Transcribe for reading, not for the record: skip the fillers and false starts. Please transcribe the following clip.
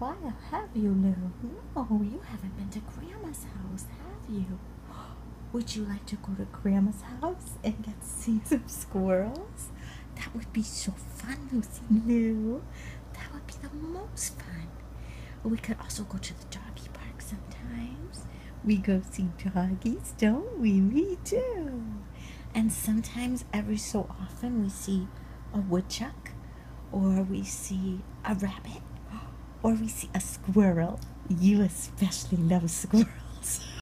while, have you, Lou? No, you haven't been to Grandma's house, have you? Would you like to go to Grandma's house and get to see some squirrels? That would be so fun, Lucy Lou. That would be the most fun. We could also go to the doggy park sometimes. We go see doggies, don't we? We do. And sometimes, every so often, we see a woodchuck, or we see a rabbit, or we see a squirrel. You especially love squirrels.